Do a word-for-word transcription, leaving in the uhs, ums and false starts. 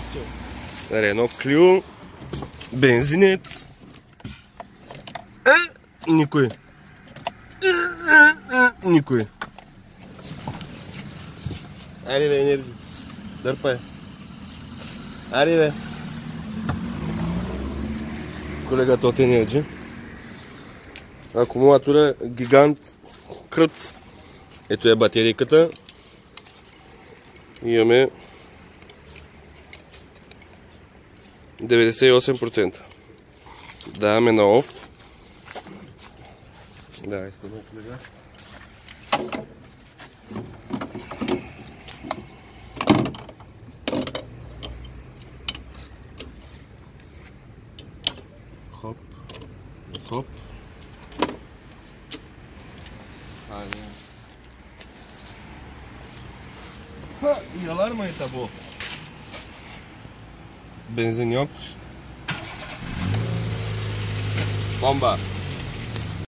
Clio. Renault Clio. Бензинец. Е, никой. Е, е, е, никой. Айде бе, енерджи. Дърпай. Айде бе. Колегата от енерджи. Акумулатор е гигант. Крът. Ето е батерийката. Имаме деветдесет и осем процента. Даваме на оф. Давай, снимай колега. Хоп. Хоп. Айде. Ха, и аларма е табо. Бензиньок. Бомба.